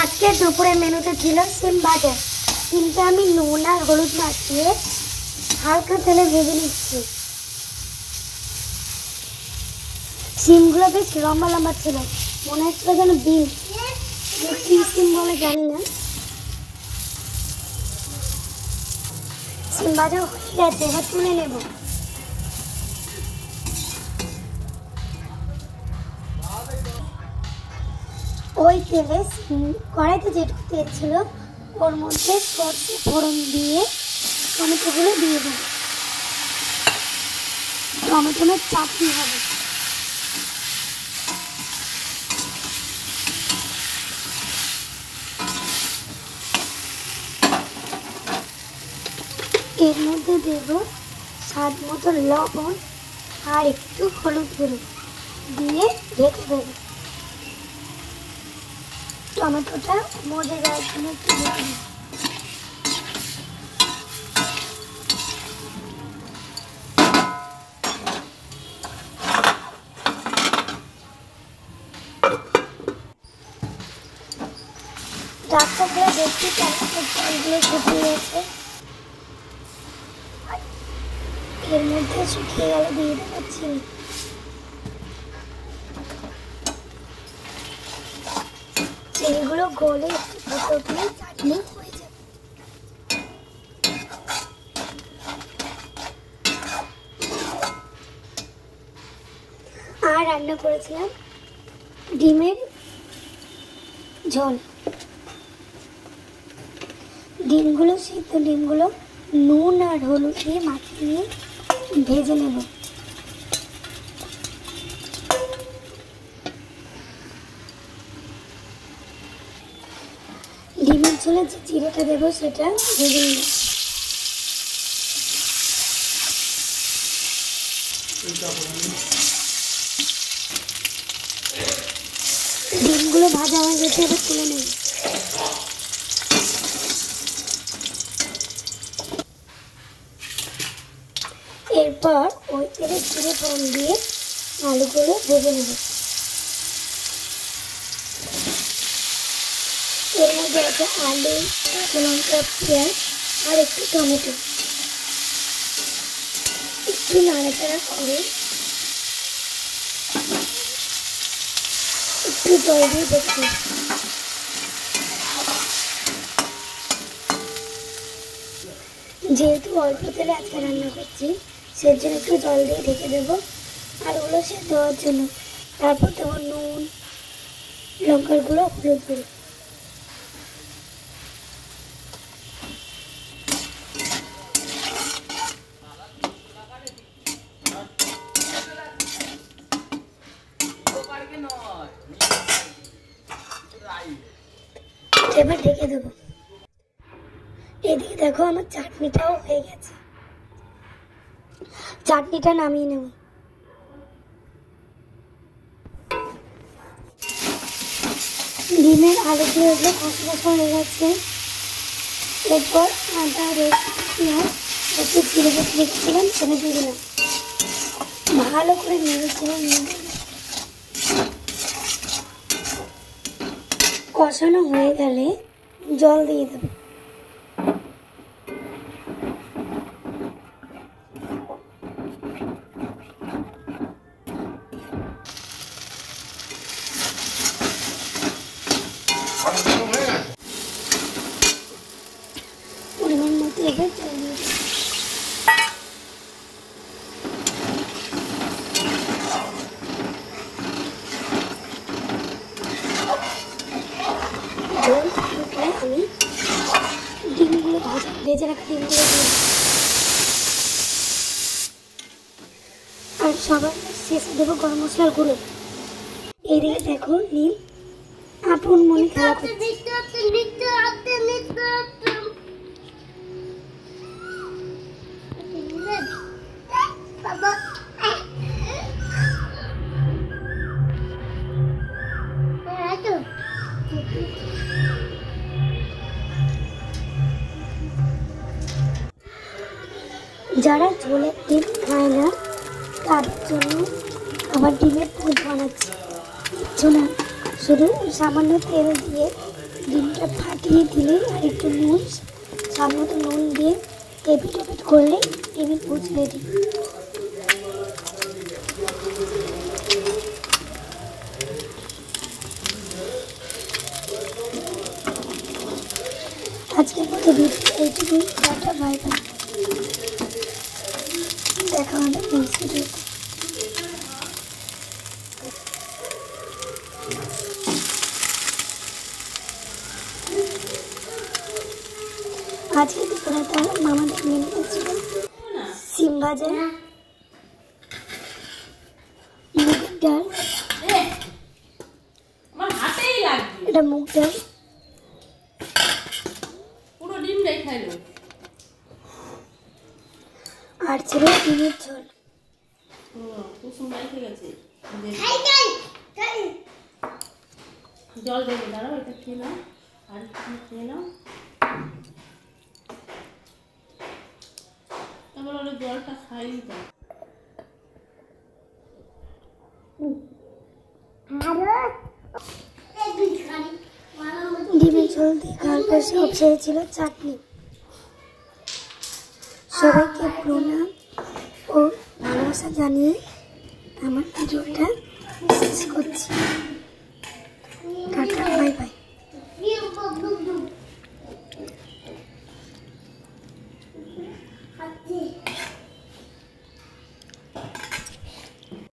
আজকে দুপুরের মেনুতে ছিল সিম ভাজা। সিমটা আমি নুন আর হলুদ মাখিয়ে হালকা তেলে ভেজে নিচ্ছি। সিমগুলো বেশ লম্বা লম্বা ছিল, মনে হচ্ছিল যেন বিন, কি সিম বলে জানি না। সিম ভাজা হয়ে গেছে, এবার তুলে নেব। ওই তেলে কড়াইতে যেটুকু তেল ছিল ওর মধ্যে সরষে ফোড়ন দিয়ে টমেটোগুলো দিয়ে দেব। টমেটোর চাটনি হবে। এর মধ্যে দেব স্বাদ মতো লবণ আর একটু হলুদ গুঁড়ো দিয়ে ঢেকে দেব। টমেটোটা মজে যাওয়ার জন্য একটু ঢেকে দেব। ডাক্তারগুলো দেখছি জলগুলো শুকিয়ে গেছে। এর মধ্যে শুকিয়ে গেলে দিয়ে দেবো চিনি। চিনিগুলো গলে একটু ফুটো দিয়ে চাটনি হয়ে যাবে। আর রান্না করেছিলাম ডিমের ঝোল। সিদ্ধ ডিমগুলো নুন আর হলুদ দিয়ে মাখিয়ে নিয়ে ভেজে নেব। ডিমের ঝোলে যে জিরেটা দেবো সেটা ভেজে নেব। ডিমগুলো ভাজা হয়ে গেছে, এবার তুলে নেব। এরপর ওই তেলে জিরে ফোড়ন দিয়ে আলুগুলো ভেজে নেব। এর মধ্যে আছে আলু, লঙ্কা, পেঁয়াজ আর একটু টমেটো। একটু নাড়াচাড়া করে একটু জল দিয়ে দেখব। যেহেতু অল্প তেলে আজকে রান্না করছি সেই জন্য একটু জল দিয়ে ঢেকে দেবো আলুগুলো সেদ্ধ হওয়ার জন্য। তারপর দেবো নুন, লঙ্কার গুঁড়ো, হলুদ গুঁড়ো। এবার ঢেকে দেবো। এদিকে দেখো আমার চাটনিটাও হয়ে গেছে। চাটনিটা নামিয়ে নেব। ডিমের আলু দিয়ে ওগুলো কষা কষা হয়ে গেছে। এরপর আদা, রসুন, পেঁয়াজ একটু চিড়ে কেটে রেখেছিলাম সেটা দিয়ে দিলাম। ভালো করে নেড়েছিলাম। কষানো হয়ে গেলে জল দিয়ে দেবো। পরিমাণ মতো এবার জল দিয়ে দেবো। জল ফুটলে আমি ডিমগুলো ভেজে রাখা ডিমগুলো দিয়ে আর সবার শেষে দেবো গরম মশলার গুঁড়ো। এদিকে দেখো নীল আপন মনে খেলা করছে। যারা ঝোলের ডিম খায় না তাদের জন্য আবার ডিমের পোচ বানাচ্ছি। কিছু না, শুধু সামান্য তেল দিয়ে ডিমটা ফাটিয়ে দিলে আর একটু নুন স্বাদ মতো নুন দিয়ে এপিট ওপিট করলে ডিমের পোচ রেডি। আজকের মতো ভিডিও এইটুকুই। Tata, bye bye. দেখা হবে নেক্সট ভিডিওতে। আজকে দুপুরে তার মামাদের মেনুতে ছিল সিম ভাজা, মুগের ডাল, এটা মুগ ডাল, আর ছিল ডিমের ঝোল। জল দেবে, দাঁড়াও, এটা খেয়ে নাও, আর খেয়ে নাও, তারপর ওরা জলটা খাই দিতে। ডিমের ঝোল দিয়ে খাওয়ার পর সব শেষে ছিল চাটনি। সবাইকে প্রণাম ও ভালোবাসা জানিয়ে আমার ভিডিওটা শেষ করছি।